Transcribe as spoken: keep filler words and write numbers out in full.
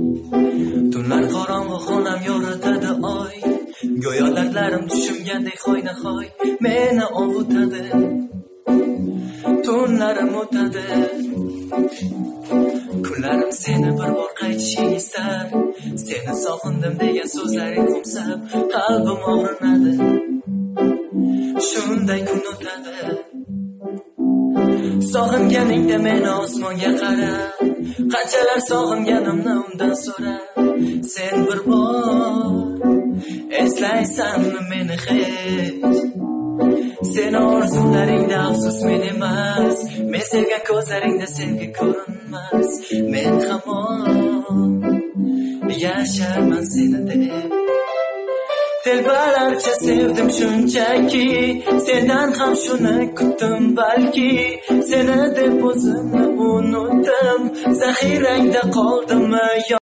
Tunlar qorong'u xonam yoritadi oy, go'yo dardlarim tushimgandek hoynahoy meni ovutadi. Tunlarim o'tadi, kunlarim seni bir bor qaytishing istar. Seni sog'indim degan so'zlaring qumsab qalbim og'rinadi. Shunday kun o'tadi, sog'inganingda meni osmonga qara, qanchalar sog'inganimni undan so'ra. Sen bir bor eslaysanmi meni hech? Sen orzularingda afsus men emas, men sevgan ko'zlaringda sevgi ko'rinmas. Men hamon yasharman seni deb, telbalarcha sevdim shunchaki, sendan ham shuni kutdim balki. Seni deb o'zimni unutdim, zaxirangda qoldimmi?